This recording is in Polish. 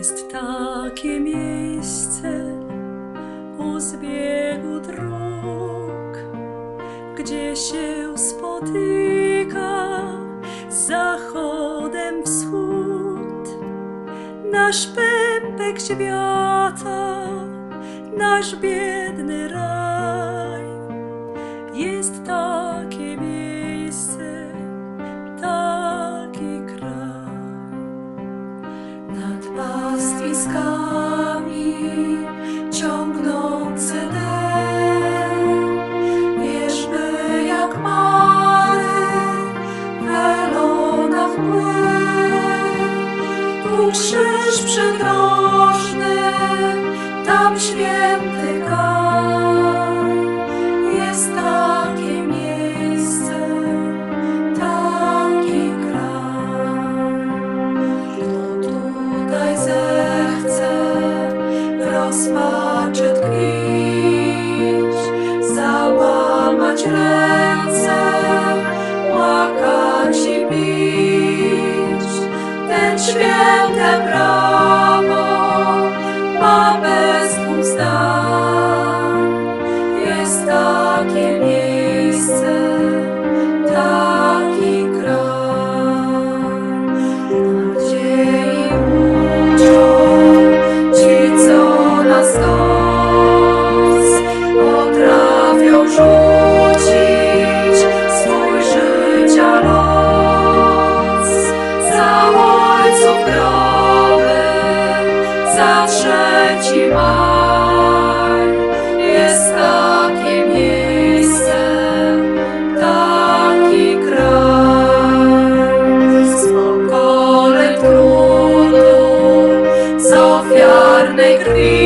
Jest takie miejsce u zbiegu dróg, gdzie się spotyka z zachodem wschód. Nasz pępek świata, nasz biedny raj. Jest takie miejsce, taki kraj. Nad pastwiskami ciągnący dym, wierzby jak mary, welona w młyn. Tu krzyż przydrożny, tam święty Kaj. Jest takie miejsce, taki kraj. Kto tutaj zechce w rozpaczy tkwić, załamać ręce, płakać i bić, ten święte prawo ma bez dwóch zdań. Jest takie miejsce, taki kraj. Nadziei uczą ci, co na stos potrafią rzucić swój życia los. Za ojców groby, za 3 maj. Jest takie miejsce, taki kraj. Z pokoleń trudu, z ofiarnej krwi.